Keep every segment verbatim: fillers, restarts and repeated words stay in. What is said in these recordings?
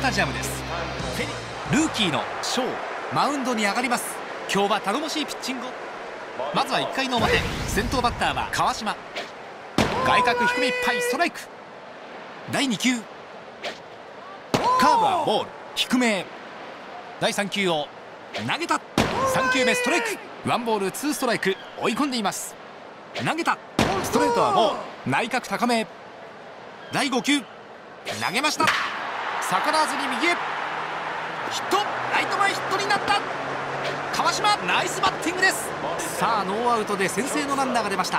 タジアムです。ルーキーのショー、マウンドに上がります。今日は頼もしいピッチング。まずはいっかいの表、先頭バッターは川島。外角低めいっぱい、ストライク。だいに球、カーブはボール低めへ。だいさん球を投げた。さん球目ストライク。ワンボールツーストライク、追い込んでいます。投げた。ストレートはボール内角高めへ。だいご球、投げました。逆らわずに右へヒット。ライト前ヒットになった。川島、ナイスバッティングです。さあノーアウトで先制のランナーが出ました。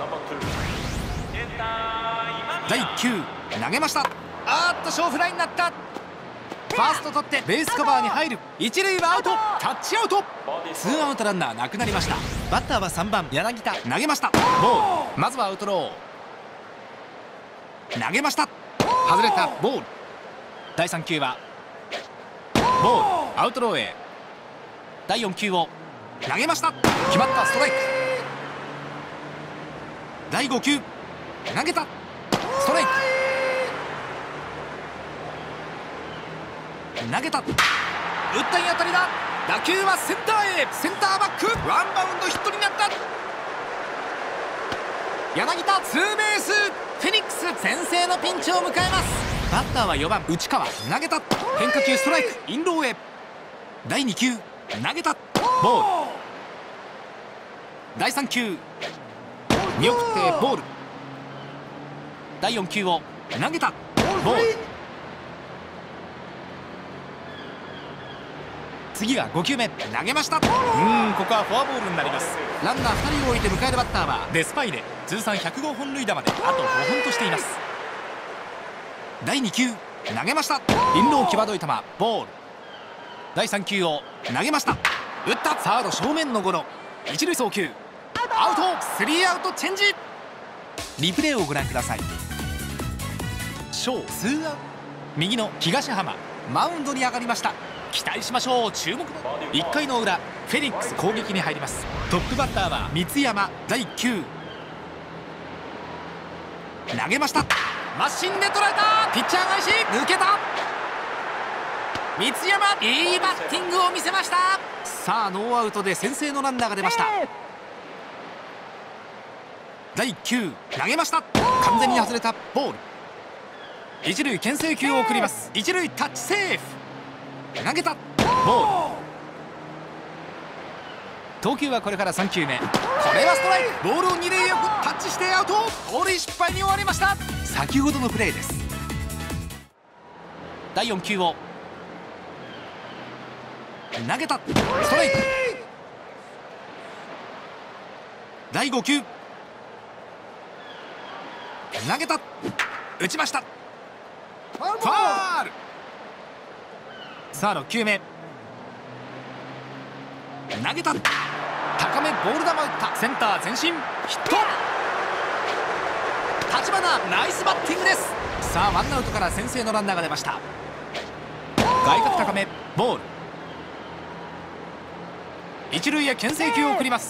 だいいっ球、投げました。あーっと小フライになった。ファースト取ってベースカバーに入る。一塁はアウト。タッチアウト。ツーアウトランナーなくなりました。バッターはさんばん柳田。投げました。ボール。まずはアウトロー。投げました。外れた。ボール。だいさん球はボール、アウトローへ。だいよん球を投げました。決まった。ストライク。だいご球、投げた。ストライク。投げた。打ったいい当たりだ。打球はセンターへ。センターバック。ワンバウンドヒットになった。柳田ツーベース。フェニックス先制のピンチを迎えます。バッターはよばん内川。投げた。変化球ストライク。インローへ。だいに球、投げた。ボール。だいさん球、見送ってボール。だいよん球を投げた。ボール。次はご球目、投げました。うーんここはフォアボールになります。ランナーふたりを置いて迎えるバッターはデスパイネ。通算ひゃくごほん塁打まであとごほんとしています。だいに球、投げました。インロー際どい球、ボール。だいさん球を投げました。打った。サード正面のゴロ。一塁送球アウト。スリーアウトチェンジ。リプレイをご覧ください。ショーツーアウト。右の東浜、マウンドに上がりました。期待しましょう。注目のいっかいの裏、フェニックス攻撃に入ります。トップバッターは三山。だいいっ球、投げました。マシンで捉えた。ピッチャー返し抜けた。三山、いいバッティングを見せました。さあノーアウトで先制のランナーが出ました。だいいっ球、投げました。完全に外れた。ボール。一塁牽制球を送ります。一塁タッチセーフ。投げた。ボール。投球はこれからさん球目。これはストライク。ボールを二塁へ送っタッチしてアウト。盗塁失敗に終わりました。先ほどのプレーです。だいよん球を投げた。ストライク。だいご球、投げた。打ちました。ファール。さあろっ球目、投げた。高めボール球打った。センター前進ヒット。立花、ナイスバッティングです。さあワンアウトから先制のランナーが出ました。外角高めボール。一塁へ牽制球を送ります。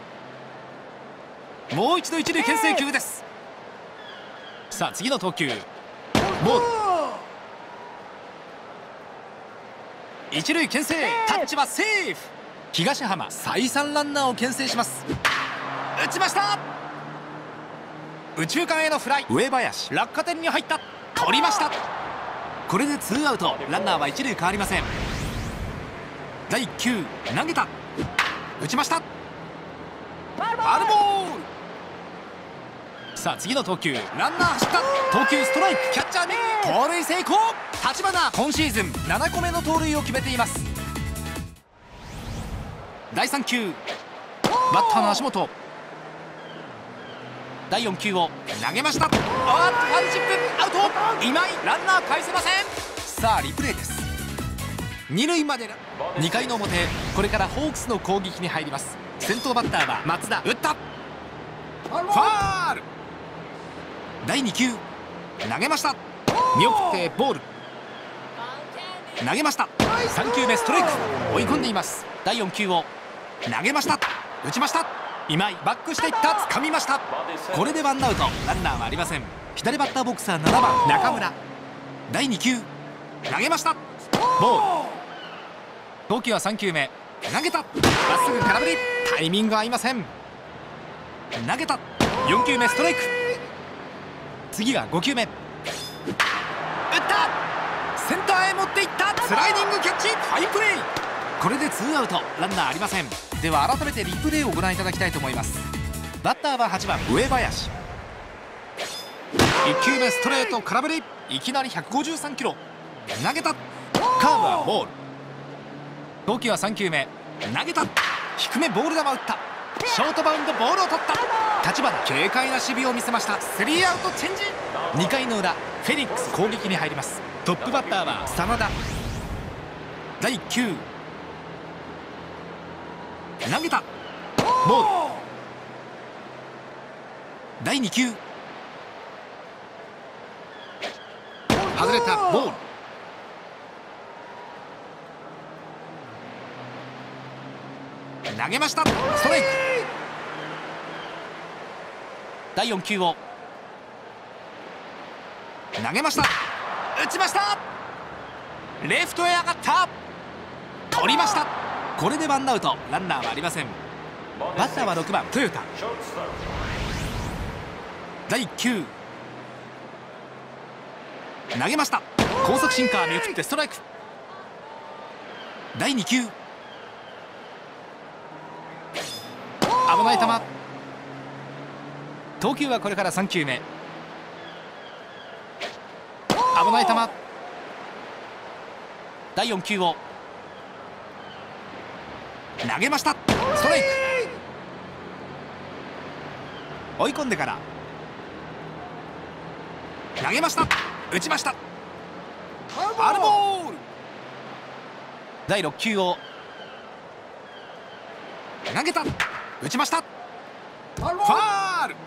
もう一度一塁牽制球です。さあ次の投球ボール。一塁牽制、タッチはセーフ。東浜、再三ランナーを牽制します。打ちました。右中間へのフライ。上林、落下点に入った。取りました。これでツーアウト。ランナーは一塁変わりません。だいいっ球、投げた。打ちました。ファウルボール。さあ次の投球、ランナー走った。投球ストライク。キャッチャー右、盗塁成功。立花、今シーズンなな個目の盗塁を決めています。だいさん球、バッターの足元。だいよん球を投げました。あーっとファウルチップアウト。今井、ランナー返せません。さあリプレイです。二塁まで。にかいの表、これからホークスの攻撃に入ります。先頭バッターは松田。打った。ファール。だいに球、投げました。見送ってボール。投げました。さん球目ストライク。追い込んでいます。だいよん球を投げました。打ちました。今井、バックしていった。掴みました。これでワンアウト。ランナーはありません。左バッターボックスはななばん中村。だいに球、 投げました。ボール。投球はさんきゅうめ。投げた。まっすぐ空振り。タイミング合いません。投げた。よんきゅうめストライク。次がごきゅうめ。打った。センターへ持っていった。スライディングキャッチ。ファインプレー。これでツーアウト、ランナーありません。では改めてリプレイをご覧いただきたいと思います。バッターははちばん上林。いっきゅうめストレート空振り。いきなりひゃくごじゅうさんキロ。投げた。カーブはボール。投球はさんきゅうめ。投げた。低めボール球打った。ショートバウンドボールを取った。立花軽快な守備を見せました。スリーアウトチェンジ。にかいの裏、フェニックス攻撃に入ります。トップバッターは真田。だいいっきゅう。投げた。ボール。だいにきゅう。外れた。ボール。投げました。ストライク。だいよんきゅうを投げました。打ちました。レフトへ上がった。取りました。これでワンアウト、ランナーはありません。バッターはろくばんトヨタ。だいいっきゅう投げました。高速シンカー見送ってストライク。だいにきゅう危ない球。投球はこれからさんきゅうめ。危ない球。だいよんきゅうを投げました。ストライク。追い込んでから投げました。打ちました。ファウルボール。だいろっきゅうを投げた。打ちました。ファウル。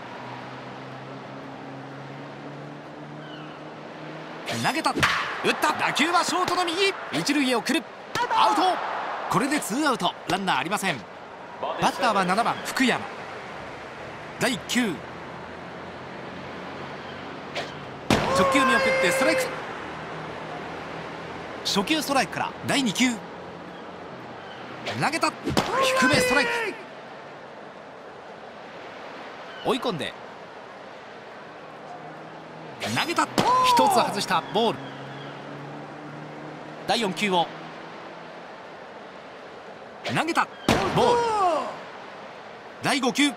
投げた。打った。打球はショートの右。一塁へ送る。アウト。これでツーアウト、ランナーありません。バッターはななばん福山。だいいっきゅう直球見送ってストライク。初球ストライクからだいにきゅう投げた。低めストライク。追い込んで投げた。ひとつ外した。ボール。だいよんきゅうを投げた。ボール。だいごきゅう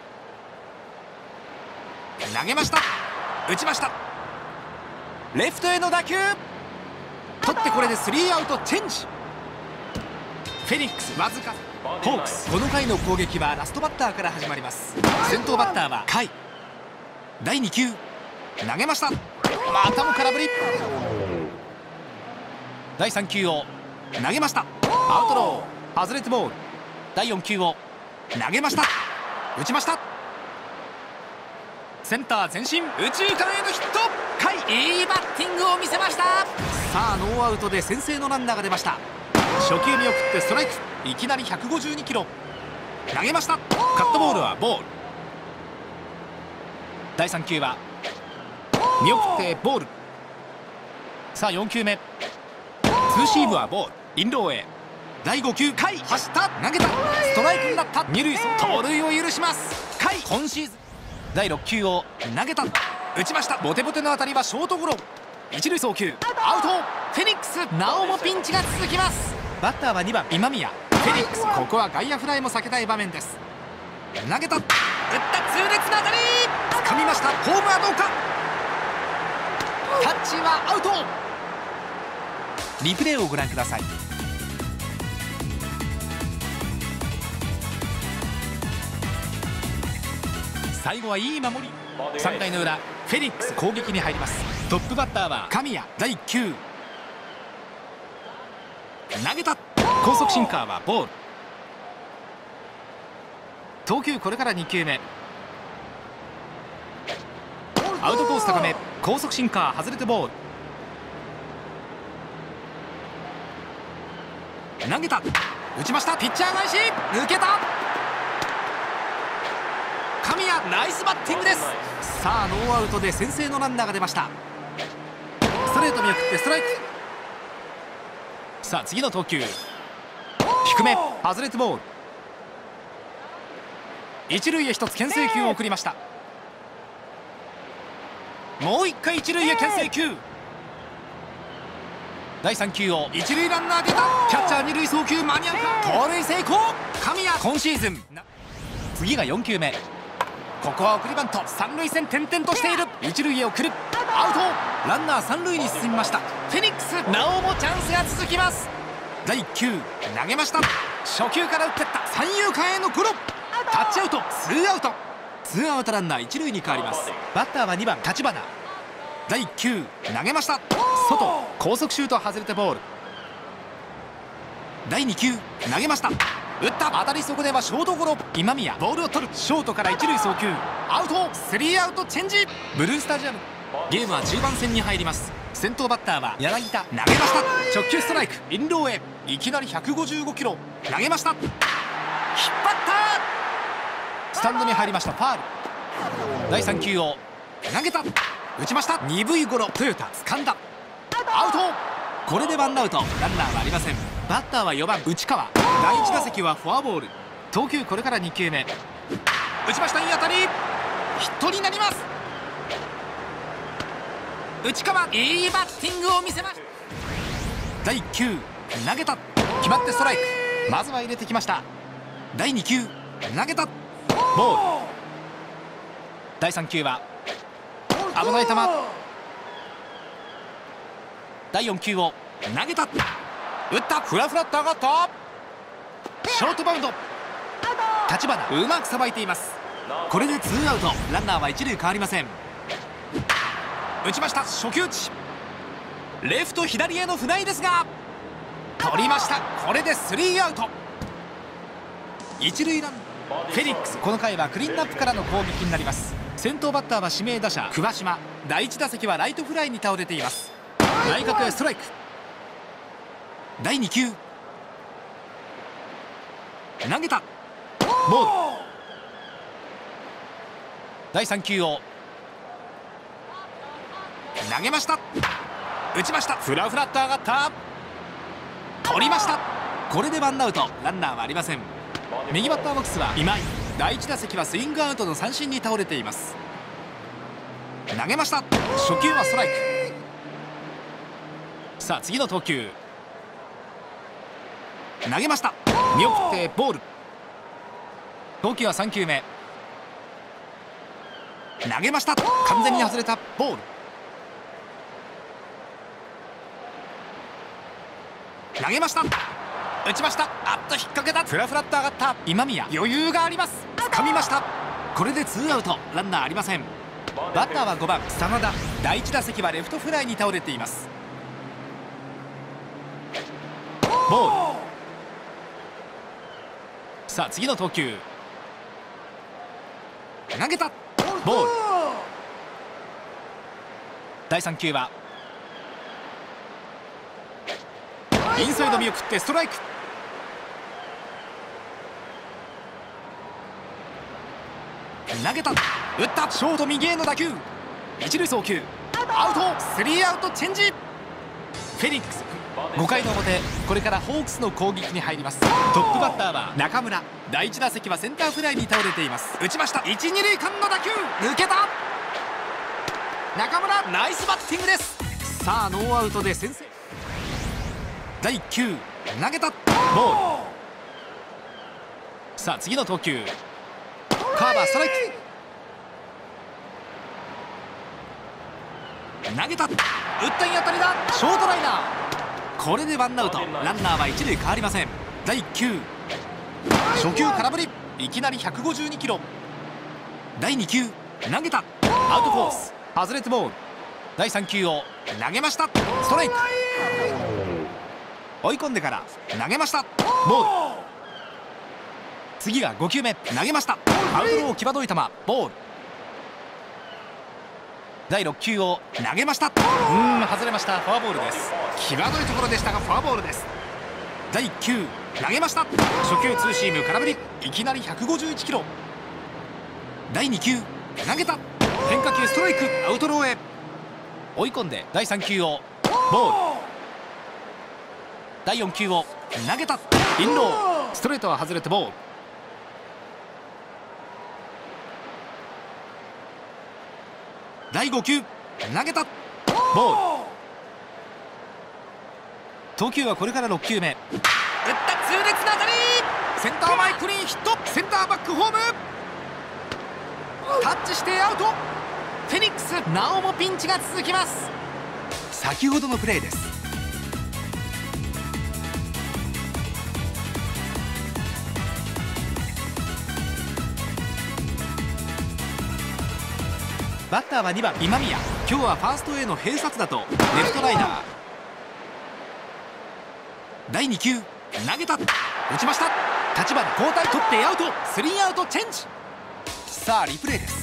投げました。打ちました。レフトへの打球。取ってこれでスリーアウトチェンジ。フェニックスわずか。ホークスこの回の攻撃はラストバッターから始まります。先頭バッターは甲斐。だいにきゅう投げました。またも空振り。だいさんきゅうを投げました。アウトロー外れてボール。だいよんきゅうを投げました。打ちました。センター前進。右中間へのヒット。甲斐いいバッティングを見せました。さあノーアウトで先制のランナーが出ました。初球見送ってストライク。いきなりひゃくごじゅうにキロ。投げました。カットボールはボール。だいさんきゅうは見送ってボール。さあよんきゅうめ。ツーシームはボール。インローへ。だいごきゅう甲斐走った。投げた。ストライクになった。二塁盗塁を許します。甲斐今シーズンだいろっきゅうを投げた。打ちました。ボテボテの当たりはショートゴロ。一塁送球アウト。フェニックスなおもピンチが続きます。バッターはにばん今宮。フェニックスここは外野フライも避けたい場面です。投げた。打った。痛烈な当たり。掴みました。ホームはどうか。タッチはアウト。リプレイをご覧ください。最後はいい守り。さんかいの裏フェニックス攻撃に入ります。トップバッターは神谷。だいいっきゅう投げた。高速シンカーはボール。投球これからにきゅうめ。アウトコース高め。高速シンカー外れてボール。投げた。打ちました。ピッチャー返し抜けた。神谷ナイスバッティングです。さあノーアウトで先制のランナーが出ました。ストレート見送ってストライク。 さあ次の投球、低め外れてボール。一塁へ一つ牽制球を送りました。もう一回一塁へ牽制球。だいさん球を一塁ランナー出た。キャッチャー二塁送球間に合うか。盗塁成功。神谷今シーズン。次がよん球目。ここは送りバント。三塁線転々としている。一塁へ送る。アウト。ランナー三塁に進みました。フェニックスなおもチャンスが続きます。だいいっ球投げました。初球から打ってった。三遊間へのゴロ。タッチアウト。ツーアウト。ツーアウトランナー一塁に変わります。バッターはにばん立花。だいいっ球投げました。外高速シュート外れてボール。だいに球投げました。打った。当たり損ねはショートゴロ。今宮ボールを取る。ショートから一塁送球アウト。スリーアウトチェンジ。ブルースタジアム。ゲームは中盤戦に入ります。先頭バッターは柳田。投げました。直球ストライク。インローへいきなりひゃくごじゅうごキロ投げました。引っ張った。スタンドに入りました。ファール。だいさん球を投げた。打ちました。鈍いゴロ。トヨタ掴んだ。アウト。これでワンアウト。ランナーはありません。バッターはよばん内川。だいいち打席はフォアボール。投球これからに球目。打ちました。いい当たり。ヒットになります。内川いいバッティングを見せました。だいいっ球投げた。決まってストライク。まずは入れてきました。だいに球投げた。ボール。だいさん球は危ない球。だいよん球を投げた。打った。フラフラっと上がった。ショートバウンド。立花うまくさばいています。これでツーアウト。ランナーは一塁変わりません。打ちました。初球打ち。レフト左へのフライですが取りました。これでスリーアウト。一塁ランフェニックス。この回はクリーンアップからの攻撃になります。先頭バッターは指名打者桑島。だいいち打席はライトフライに倒れています。内角へストライク。だいに球投げた。ボール。だいさん球を投げました。打ちました。フラフラっと上がった。取りました。これでワンアウト。ランナーはありません。右バッターボックスは今井。だいいち打席はスイングアウトの三振に倒れています。投げました。初球はストライク。さあ次の投球投げました。見送ってボール。投球はさん球目投げました。完全に外れた。ボール。投げました。打ちました。あっと引っ掛けた。フラフラっと上がった。今宮余裕があります。掴みました。これでツーアウト。ランナーありません。バッターはごばん真田。だいいち打席はレフトフライに倒れています。ボール。さあ次の投球投げた。ボール。だいさん球はインサイド見送ってストライク。投げた。打った。ショート右への打球。一塁送球アウト。スリーアウトチェンジ。フェニックスごかいの表。これからホークスの攻撃に入ります。トップバッターは中村。だいいち打席はセンターフライに倒れています。打ちました。一二塁間の打球抜けた。中村ナイスバッティングです。さあノーアウトで先制。だいいっ球投げた。ボール。さあ次の投球カーバーストライク。投げた。打ったいい当たりだ。ショートライナー。これでワンアウト。ランナーは一塁変わりません。だいいっ球初球空振り。いきなりひゃくごじゅうにキロ。だいに球投げた。アウトコース外れてボール。だいさん球を投げました。ストライク。追い込んでから投げました。ボール。次がご球目投げました。アウトロー際どい球ボール。だいろっ球を投げました。うーん外れました。フォアボールです。際どいところでしたがフォアボールです。だいいっ球投げました。初球ツーシーム空振り。いきなりひゃくごじゅういちキロ。だいに球投げた。変化球ストライク。アウトローへ追い込んでだいさん球をボール。 だいよん球を投げた。インロー、ストレートは外れてボール。だいご球投げた。ボール。投球はこれからろっ球目。打った痛烈な当たり。センター前クリーンヒット。センターバックホーム。タッチしてアウト。フェニックスなおもピンチが続きます。先ほどのプレーです。バッターはにばん今宮。今日はファーストへの併殺打とレフトライナー。だいに球投げた。打ちました。立花交代取ってアウト。スリーアウトチェンジ。さあリプレイです。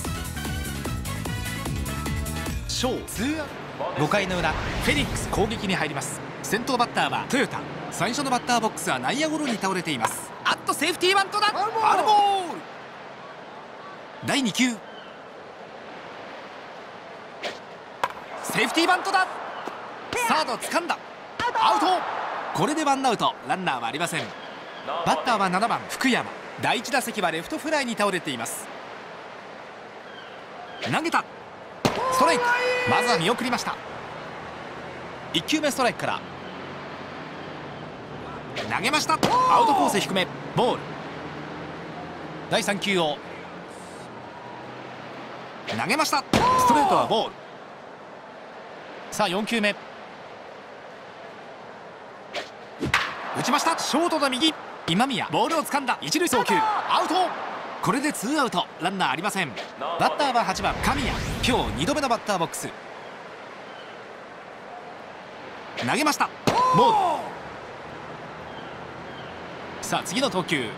ショーツーアウト。ごかいの裏、フェニックス攻撃に入ります。先頭バッターはトヨタ。最初のバッターボックスは内野ゴロに倒れています。あっとセーフティーバントだ。ファウルボール。だいに球セーフティーバントだ。サード掴んだ。アウト。これでワンアウト、ランナーはありません。バッターはななばん福山。だいいち打席はレフトフライに倒れています。投げた。ストライク。まずは見送りました。いっ球目ストライクから投げました。アウトコース低めボール。だいさん球を投げました。ストレートはボール。さあよん球目打ちました。ショートの右。今宮ボールを掴んだ。一塁送球アウト。これでツーアウト、ランナーありません。バッターははちばん神谷。今日にどめのバッターボックス。投げました。ボール。さあ次の投球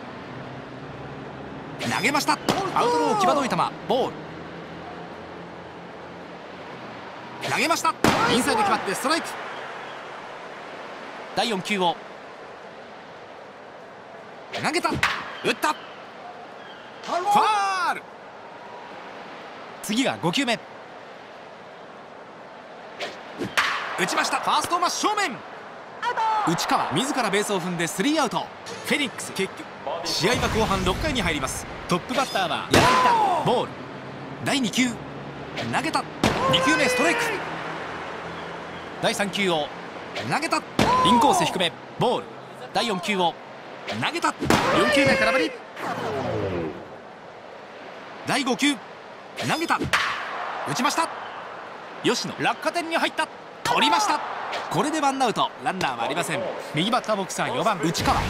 投げました。アウトロー際どい球ボール。投げました。インサイド決まってストライク。だいよん球を投げた。打った。ファール。次がご球目打ちました。ファースト真正面。内川自らベースを踏んでスリーアウト。フェニックス結局試合は後半ろっかいに入ります。トップバッターは柳田。ボール。だいに球投げた。に球目ストライク。だいさん球を投げた。インコース低めボール。だいよん球を投げた。よん球目空振り。だいご球投げた。打ちました。吉野落下点に入った。取りました。これでワンアウト、ランナーはありません。右バッターボックスはよばん内川。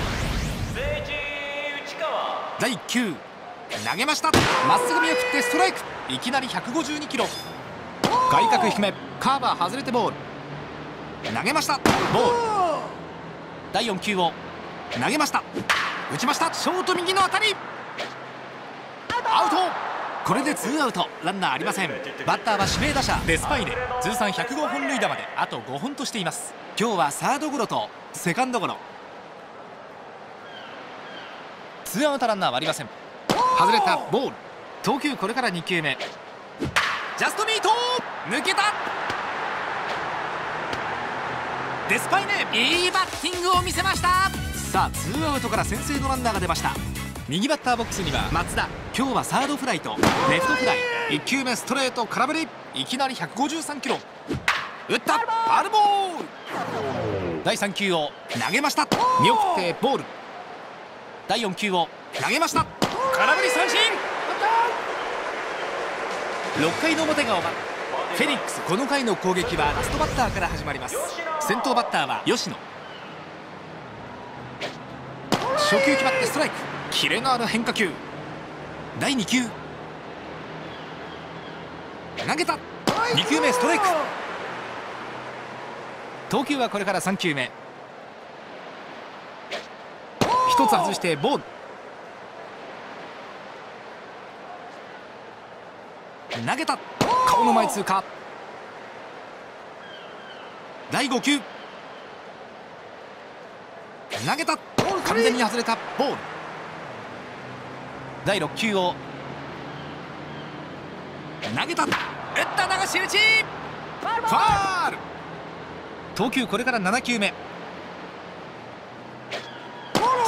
だいいっ球投げました。まっすぐ見送ってストライク。いきなりひゃくごじゅうにキロ。外角低めカーバー外れてボール。投げましたボール。だいよん球を投げました。打ちました。ショート右の当たりアウト。これでツーアウト、ランナーありません。バッターは指名打者デスパイネ。通算ひゃくごほん塁打まであとごほんとしています。今日はサードゴロとセカンドゴロ。ツーアウトランナーはありません。外れたボール。投球これからに球目ジャストミート抜けた。デスパイネいいバッティングを見せました。さあツーアウトから先制のランナーが出ました。右バッターボックスには松田。今日はサードフライとレフトフライ。いっ球目ストレート空振り。いきなりひゃくごじゅうさんキロ。打った。ファウルボール。だいさん球を投げました。見送ってボール。だいよん球を投げました。空振り三振。ろっかいの表が終わる。フェニックスこの回の攻撃はラストバッターから始まります。先頭バッターは吉野。初球決まってストライク。キレのある変化球。だいに球投げた。に球目ストライク。投球はこれからさん球目ひとつ外してボール。投げた。顔の前通過。だいご球投げた。完全に外れたボール。だいろっ球を投げた。打った流し打ち。ファール。投球これからなな球目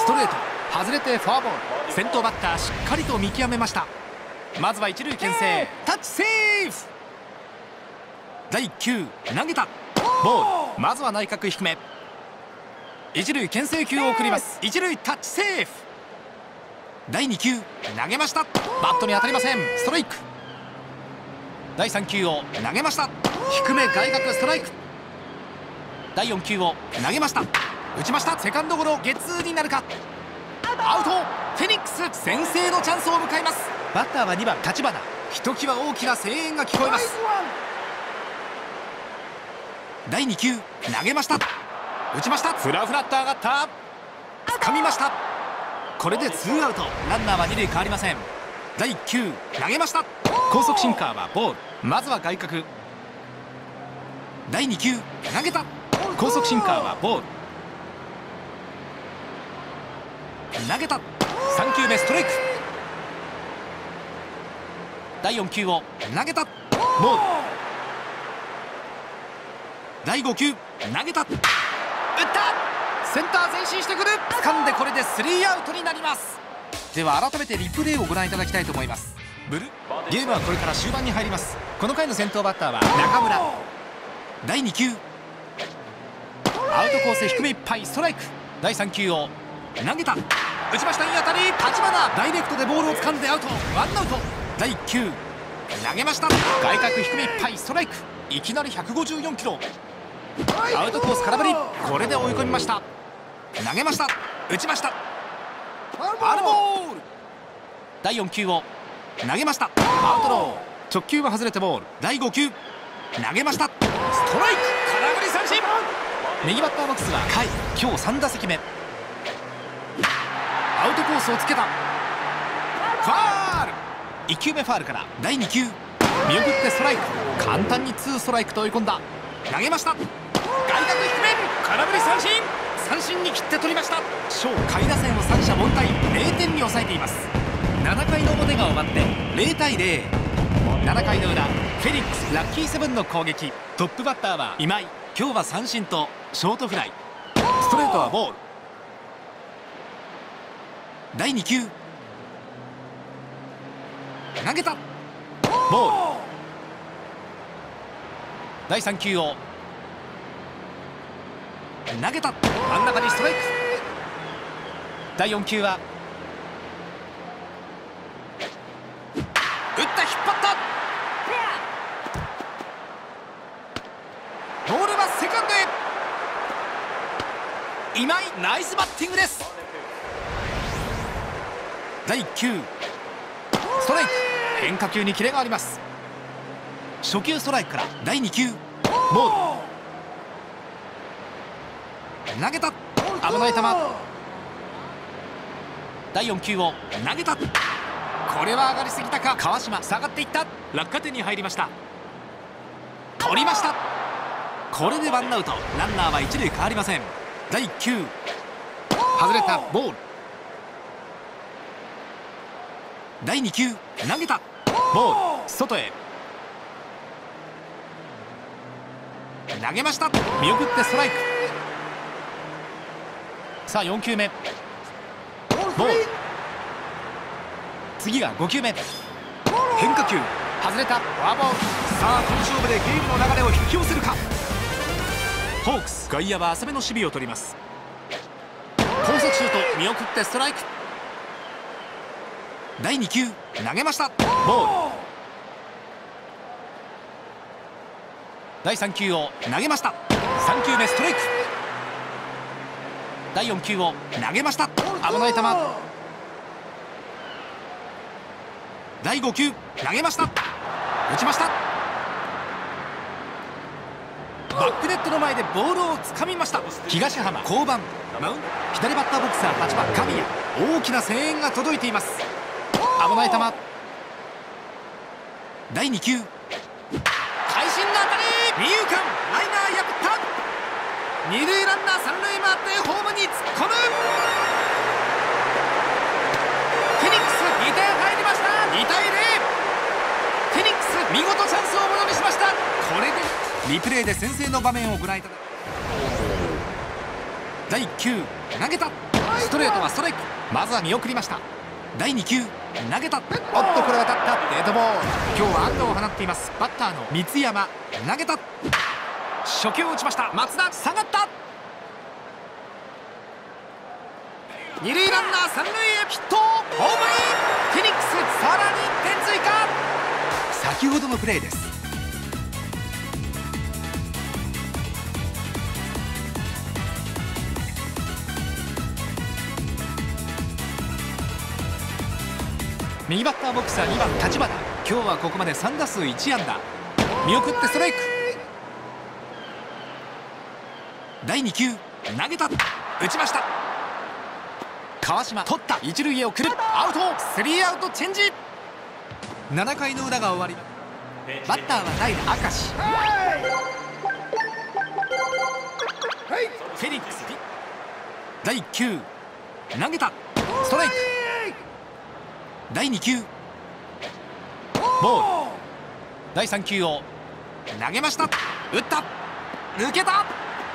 トレート外れてフォアボール。先頭バッターしっかりと見極めました。まずは一塁牽制、タッチセーフ。だいいっ球投げた、ボール。まずは内角低め、一塁牽制球を送ります。一塁タッチセーフ。だいに球投げました、バットに当たりません、ストライク。だいさん球を投げました、低め外角ストライク。だいよん球を投げました、打ちました、セカンドゴロ、ゲッツーになるか。アウト。フェニックス先制のチャンスを迎えます。バッターはにばん立花。ひときわ大きな声援が聞こえます。だいに球投げました、打ちました、フラフラっと上がった、掴みました。これでツーアウト、ランナーはに塁変わりません。だいいっ球投げました、高速シンカーはボール。まずは外角。だいに球投げた、高速シンカーはボール。投げた、さん球目ストライク。だいよん球を投げた、ボール。だいご球投げた、打った、センター前進してくる、掴んでこれでスリーアウトになります。では改めてリプレイをご覧いただきたいと思います。ブルゲームはこれから終盤に入ります。この回の先頭バッターは中村。だいに球アウトコース低めいっぱい、ストライク。だいさん球を投げた、打ちました、いい当たり、立花ダイレクトでボールを掴んでアウト、ワンアウト。だいいっ球投げました、外角低めいっぱい、ストライク。いきなりひゃくごじゅうよんキロ、アウトコース空振り。これで追い込みました。投げました、打ちました、ファウルボール。だいよん球を投げました、アウトロー。直球は外れてボール。だいご球投げました、ストライク、空振り三振。右バッターボックスは甲斐、今日さん打席目。アウトコースをつけた、ファール。いっ球目ファールから。だいに球見送ってストライク。簡単にツーストライクと追い込んだ。投げました、外角低め、空振り三振。三振に切って取りました。小下位打線を三者凡退、れいてんに抑えています。なな回の表が終わってれい対れい。なな回の裏、フェニックスラッキーセブンの攻撃。トップバッターは今井。今日は三振とショートフライ。ストレートはボール。だいに球投げた、ボール。だいさん球を投げた、真ん中にストライク。だいよん球は打った、引っ張った、ボールはセカンドへ。今井ナイスバッティングです。だいいっ球ストライク、変化球にキレがあります。初球ストライクから。だいに球ボール、投げた、危ない球。だいよん球を投げた、これは上がりすぎたか。川島下がっていった、落下点に入りました。取りました。これでワンアウト、ランナーは一塁変わりません。だいいっ球外れた、ボール。だいに球投げた、ボール、外へ投げました、見送ってストライク。さあよん球目ボール。次がご球目、変化球外れた、フォアボール。さあこの勝負でゲームの流れを引き寄せるか。ホークス外野は浅めの守備を取ります。高速シュート見送ってストライク。だいに球投げました、ボール。だいさん球を投げました、さん球目ストライク。だいよん球を投げました、危ない球。だいご球投げました、打ちました。バックネットの前でボールをつかみました。東浜降板、マウンド左バッターボックスははちばん神谷。大きな声援が届いています。危ない球。だいに球会心の当たり、二遊間ライナー破った。二塁ランナー三塁回ってホームに突っ込む。フェニックスにてん入りました。に対れい。フェニックス見事チャンスをものにしました。これでリプレイで先制の場面をご覧いただき、だいいっ球投げた、ボストレートはストライク。まずは見送りました。だいに球投げた。おっとこれは当たった。デッドボール。今日は安打を放っていますバッターの三山。投げた。初球を打ちました。松田下がった。二塁ランナー三塁へヒット。ホームイン。フェニックスさらにいってん追加。先ほどのプレーです。右バッターボックスはにばん立花。今日はここまでさん打数いち安打。見送ってストライク。だいに球投げた。打ちました。川島取った。一塁へ送る。アウト。スリーアウトチェンジ。なな回の裏が終わり、バッターは代打明石。フェニックスだいいっ球投げた。ストライク。だいに球ボール。だいさん球を投げました。打った。抜けた。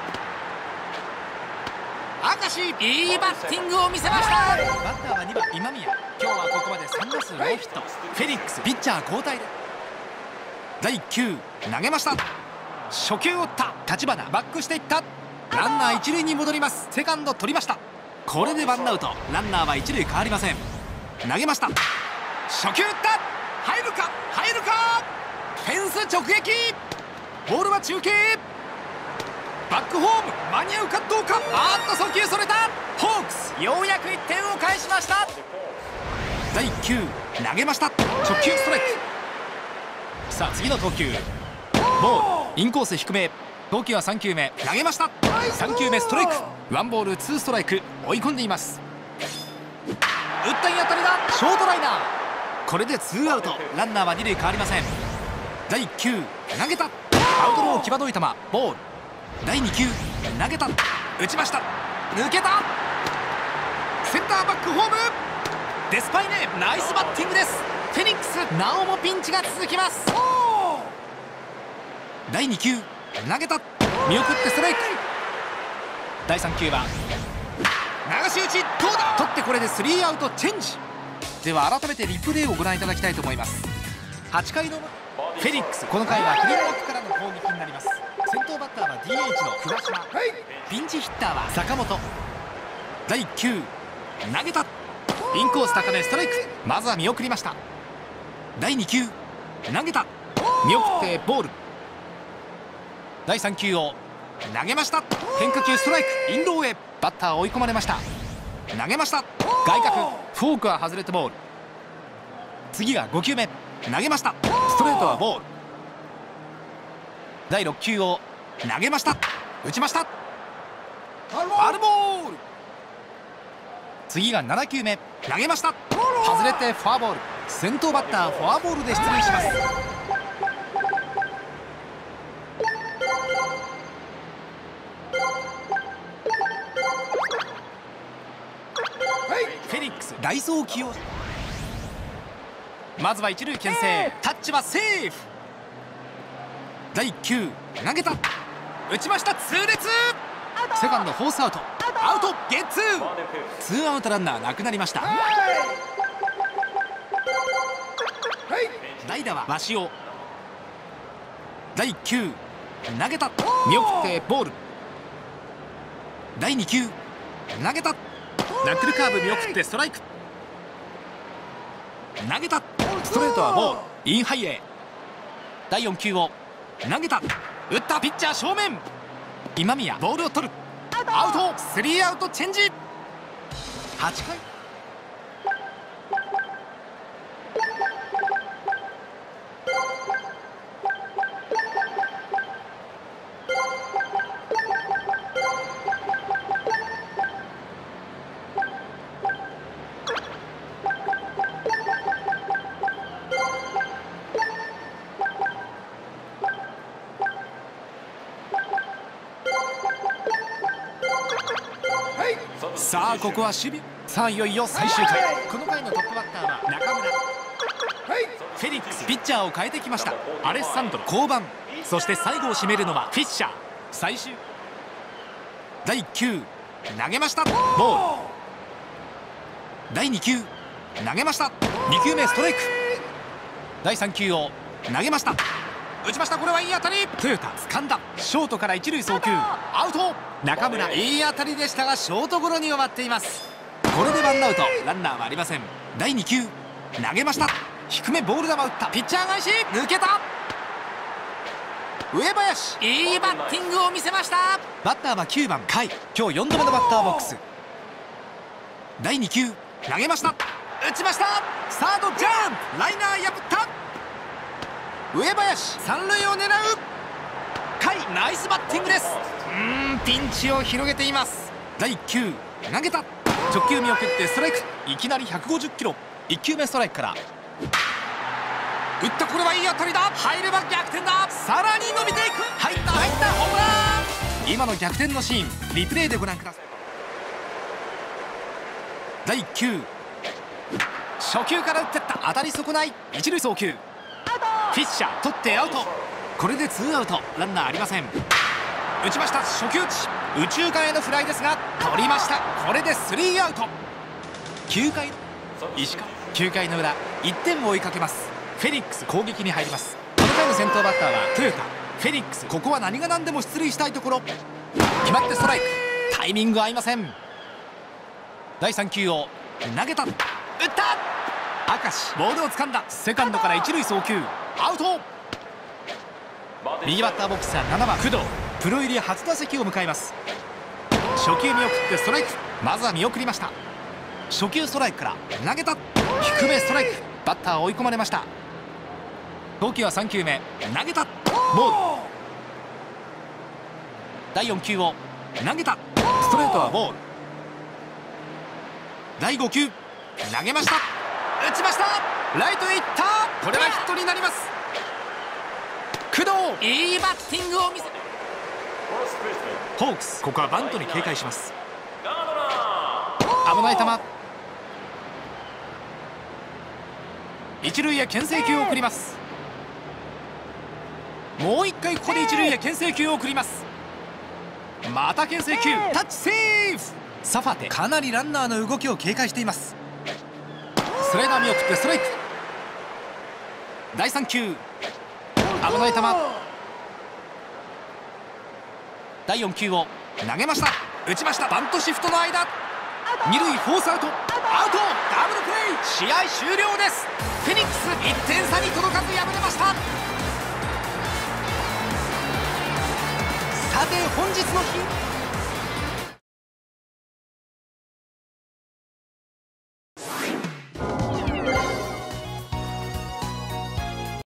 明石いいバッティングを見せました。バッターはにばん今宮。今日はここまでさん打数ノーヒット。フェニックスピッチャー交代でだいいっ球投げました。初球を打った。立花バックしていった。ランナー一塁に戻ります。セカンド取りました。これでワンアウト。ランナーは一塁変わりません。投げました。初球打った。入るか入るか。フェンス直撃。ボールは中継。バックホーム間に合うかどうか。あーっと送球それた。ホークスようやくいってんを返しました。だいいっ球投げました。直球ストライク。さあ次の投球ボール。インコース低め。投球はさん球目投げました。さん球目ストライク。ワンボールツーストライク。追い込んでいます。打ったいい当たりだ。ショートライナー。これでツーアウト。ランナーは二塁変わりません。だいいっ球投げた。アウトロー際どい球ボール。だいに球投げた。打ちました。抜けた。センターバックホーム。デスパイネナイスバッティングです。フェニックスなおもピンチが続きます。だいに球投げた。見送ってストライク。だいさん球は流し打ち。どうだ。取ってこれでスリーアウトチェンジ。では改めてリプレイをご覧いただきたいと思います。はち回のフェニックスこの回はクリーンバックからの攻撃になります。先頭バッターは ディーエイチ の桑島。ピンチヒッターは坂本。だいいっ球投げた。インコース高めストライク。まずは見送りました。だいに球投げた。見送ってボール。だいさん球を投げました。変化球ストライク。インローへ。バッター追い込まれました。投げました。外角フォークは外れてボール。次がご球目投げました。ストレートはボール。だいろっ球を投げました。打ちました。ファウルボール。次がなな球目投げました。外れてフォアボール。先頭バッターフォアボールで出塁します。フェニックス代走起用。まずは一塁牽制。タッチはセーフ。だいいっ球投げた。打ちました。痛烈。セカンドフォースアウト。アウトゲッツー。ツーアウトランナーなくなりました。代打は鷲尾。だいいっ球投げた。見送ってボール。だいに球投げた。ナックルカーブ見送ってストライク。投げた。ストレートはボール。インハイエー。だいよん球を投げた。打った。ピッチャー正面。今宮ボールを取る。アウト。スリーアウトチェンジ。はち回さあここは守備。さあいよいよ最終回。この回のトップバッターは中村。フェニックスピッチャーを変えてきました。アレッサンドロ降板。そして最後を締めるのはフィッシャー。最終だいいっ球投げました。ボール。 だいに球投げました。に球目ストライク。だいさん球を投げました。打ちました。これはいい当たり。トヨタ掴んだ。ショートから一塁送球アウト。中村いい当たりでしたがショートゴロに終わっています。これでワンアウト、ランナーはありません。だいに球投げました。低めボール球打った。ピッチャー返し抜けた。上林いいバッティングを見せました。バッターはきゅうばん甲斐。今日よんどめのバッターボックス。だいに球投げました。打ちました。サードジャンプライナー破った。上林三塁を狙う。甲斐ナイスバッティングです。うーんピンチを広げています。だいいっ球投げた。直球見送ってストライク。いきなりひゃくごじゅっキロ。いっ球目ストライクから打った。これはいい当たりだ。入れば逆転だ。さらに伸びていく。入った入ったホームラン。今の逆転のシーンリプレイでご覧ください。だいいっ球初球から打ってった。当たり損ない。一塁送球フィッシャー取ってアウト。これでツーアウト、ランナーありません。打ちました。初球打ち右中間へのフライですが取りました。これでスリーアウト。きゅうかい石川きゅうかいの裏いってんを追いかけます。フェニックス攻撃に入ります。この回の先頭バッターはトヨタ。フェニックスここは何が何でも出塁したいところ。決まってストライク。タイミング合いません。だいさん球を投げた。打った明石ボールを掴んだ。セカンドから一塁送球アウト。右バッターボックスはななばん工藤。プロ入り初打席を迎えます。初球見送ってストライク。まずは見送りました。初球ストライクから投げた。低めストライク。バッター追い込まれました。投球はさん球目投げた。ボール。だいよん球を投げた。ストレートはボール。だいご球投げました。打ちました。ライトへ行った。これはヒットになります。工藤いいバッティングを見せ。ホークスここはバントに警戒します。危ない球。一塁へ牽制球を送ります。もう一回ここで一塁へ牽制球を送ります。また牽制球タッチセーフ。サファテかなりランナーの動きを警戒しています。スライダー見送ってストライク。だいさん球危ない球。だいよん球を投げました。打ちました。バントシフトの間二塁フォースアウト。アウト。ダブルプレー。試合終了です。フェニックスいってん差に届かず敗れました。さて本日の日